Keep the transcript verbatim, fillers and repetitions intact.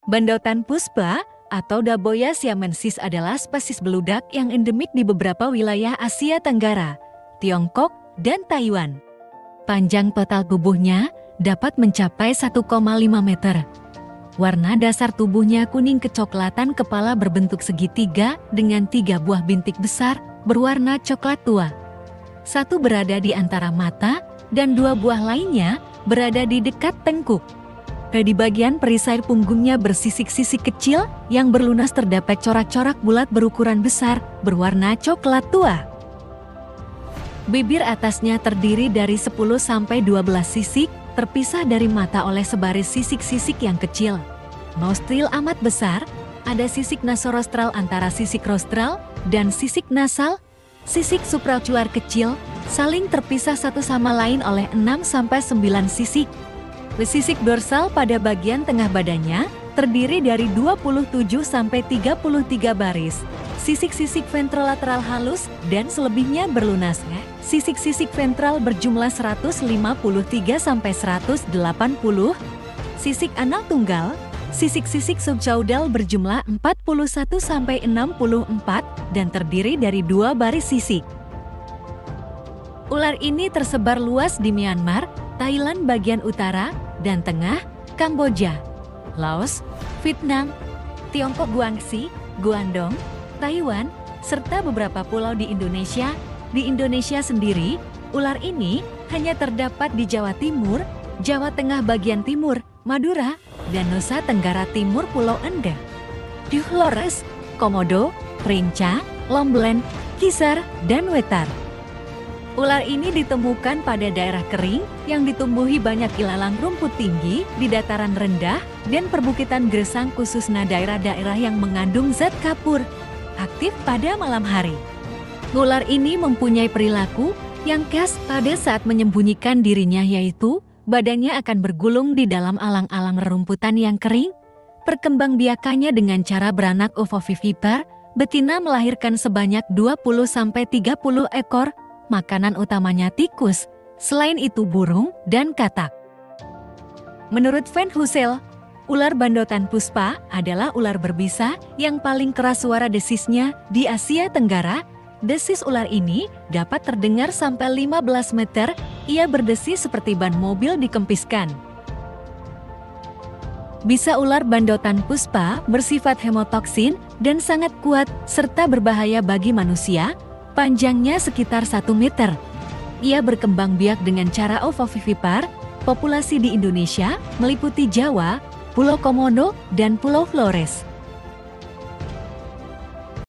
Bandotan puspa atau Daboya siamensis adalah spesies beludak yang endemik di beberapa wilayah Asia Tenggara, Tiongkok, dan Taiwan. Panjang total tubuhnya dapat mencapai satu koma lima meter. Warna dasar tubuhnya kuning kecoklatan, kepala berbentuk segitiga dengan tiga buah bintik besar berwarna coklat tua. Satu berada di antara mata dan dua buah lainnya berada di dekat tengkuk. Di bagian perisai punggungnya bersisik-sisik kecil yang berlunas, terdapat corak-corak bulat berukuran besar berwarna coklat tua. Bibir atasnya terdiri dari sepuluh sampai dua belas sisik, terpisah dari mata oleh sebaris sisik-sisik yang kecil. Nostril amat besar, ada sisik nasorostral antara sisik rostral dan sisik nasal. Sisik supraocular kecil saling terpisah satu sama lain oleh enam sampai sembilan sisik. Sisik dorsal pada bagian tengah badannya terdiri dari dua puluh tujuh sampai tiga puluh tiga baris. Sisik-sisik ventrolateral halus dan selebihnya berlunas. Sisik-sisik ventral berjumlah seratus lima puluh tiga sampai seratus delapan puluh. Sisik anal tunggal, sisik-sisik subcaudal berjumlah empat puluh satu sampai enam puluh empat dan terdiri dari dua baris sisik. Ular ini tersebar luas di Myanmar, Thailand bagian utara dan tengah, Kamboja, Laos, Vietnam, Tiongkok, Guangxi, Guangdong, Taiwan, serta beberapa pulau di Indonesia. Di Indonesia sendiri, ular ini hanya terdapat di Jawa Timur, Jawa Tengah bagian timur, Madura, dan Nusa Tenggara Timur, Pulau Enda. Di Flores, Komodo, Rinca, Lombok, Kisar, dan Wetar. Ular ini ditemukan pada daerah kering yang ditumbuhi banyak ilalang rumput tinggi di dataran rendah dan perbukitan gersang, khususnya daerah-daerah yang mengandung zat kapur, aktif pada malam hari. Ular ini mempunyai perilaku yang khas pada saat menyembunyikan dirinya, yaitu badannya akan bergulung di dalam alang-alang rerumputan yang kering. Perkembangbiakannya dengan cara beranak ovovivipar, betina melahirkan sebanyak dua puluh sampai tiga puluh ekor. Makanan utamanya tikus, selain itu burung dan katak. Menurut Van Hussel, ular bandotan puspa adalah ular berbisa yang paling keras suara desisnya di Asia Tenggara. Desis ular ini dapat terdengar sampai lima belas meter, ia berdesis seperti ban mobil dikempiskan. Bisa ular bandotan puspa bersifat hemotoksin dan sangat kuat serta berbahaya bagi manusia. Panjangnya sekitar satu meter. Ia berkembang biak dengan cara ovovivipar. Populasi di Indonesia meliputi Jawa, Pulau Komodo, dan Pulau Flores.